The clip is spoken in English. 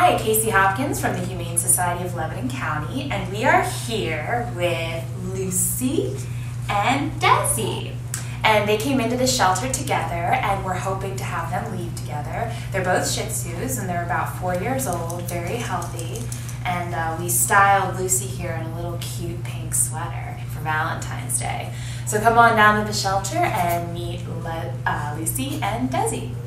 Hi, Casey Hopkins from the Humane Society of Lebanon County, and we are here with Lucy and Desi. And they came into the shelter together, and we're hoping to have them leave together. They're both Shih Tzus, and they're about 4 years old, very healthy. And we styled Lucy here in a little cute pink sweater for Valentine's Day. So come on down to the shelter and meet Lucy and Desi.